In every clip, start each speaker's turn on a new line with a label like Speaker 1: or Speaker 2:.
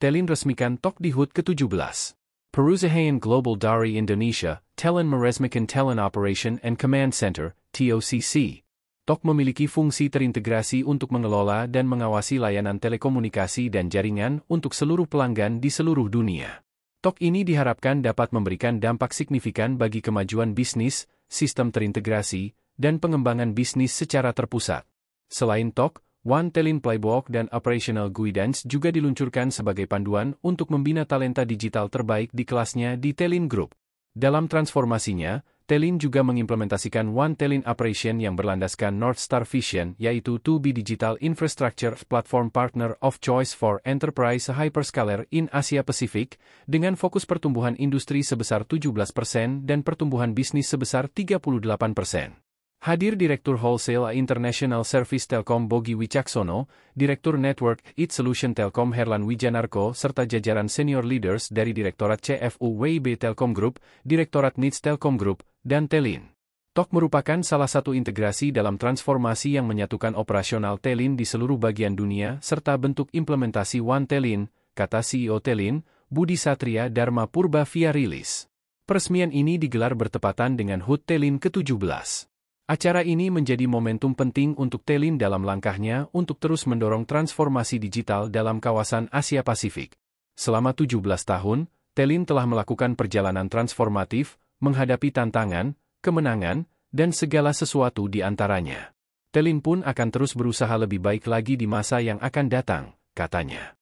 Speaker 1: Telin resmikan TOK di HUT ke-17. Perusahaan Global dari Indonesia, Telin meresmikan Telin Operation and Command Center, TOCC. TOK memiliki fungsi terintegrasi untuk mengelola dan mengawasi layanan telekomunikasi dan jaringan untuk seluruh pelanggan di seluruh dunia. TOK ini diharapkan dapat memberikan dampak signifikan bagi kemajuan bisnis, sistem terintegrasi, dan pengembangan bisnis secara terpusat. Selain TOK, One Telin Playbook dan Operational Guidance juga diluncurkan sebagai panduan untuk membina talenta digital terbaik di kelasnya di Telin Group. Dalam transformasinya, Telin juga mengimplementasikan One Telin Operation yang berlandaskan North Star Vision, yaitu to be digital infrastructure platform partner of choice for enterprise hyperscaler in Asia Pacific, dengan fokus pertumbuhan industri sebesar 17% dan pertumbuhan bisnis sebesar 38%. Hadir Direktur Wholesale International Service Telkom Bogi Wicaksono, Direktur Network IT Solution Telkom Herlan Wijanarko, serta jajaran senior leaders dari Direktorat CFU WIB Telkom Group, Direktorat NITS Telkom Group, dan Telin. TOK merupakan salah satu integrasi dalam transformasi yang menyatukan operasional Telin di seluruh bagian dunia serta bentuk implementasi One Telin, kata CEO Telin, Budi Satria Dharma Purba via rilis. Peresmian ini digelar bertepatan dengan HUT Telin ke-17. Acara ini menjadi momentum penting untuk Telin dalam langkahnya untuk terus mendorong transformasi digital dalam kawasan Asia Pasifik. Selama 17 tahun, Telin telah melakukan perjalanan transformatif, menghadapi tantangan, kemenangan, dan segala sesuatu di antaranya. Telin pun akan terus berusaha lebih baik lagi di masa yang akan datang, katanya.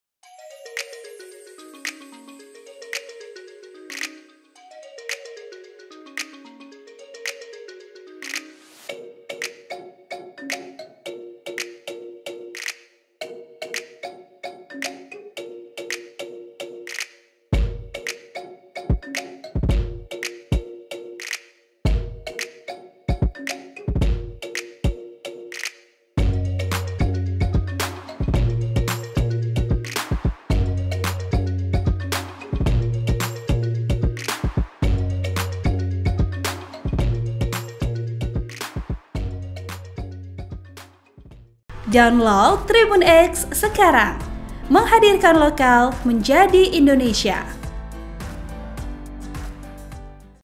Speaker 2: Download Tribun X sekarang, menghadirkan lokal menjadi Indonesia.